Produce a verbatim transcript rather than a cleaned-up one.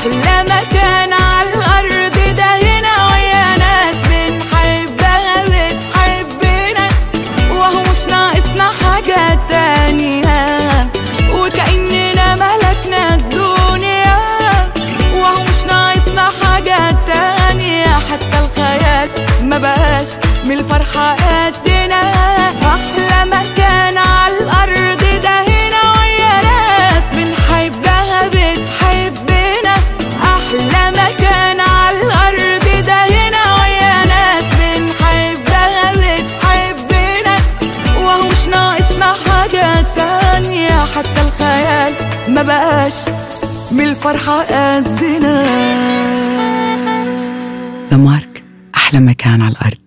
أحلى مكان على الأرض ده هنا، ويا ناس بنحبها بتحبنا، وهو مش ناقصنا حاجة تانية، وكأننا ملكنا الدنيا، وهو مش ناقصنا حاجة تانية، حتى الخيال ما بقاش من الفرحة قدنا. أحلى مكان على الأرض ده هنا، ويا ناس بنحبها بتحبنا، أحلى مكان على الأرض ده هنا، ويا ناس بنحبها بتحبنا، وهو مش ناقصنا حاجة تانية، حتى الخيال ما بقاش من الفرحة قدنا. ذا مارك، أحلى مكان على الأرض.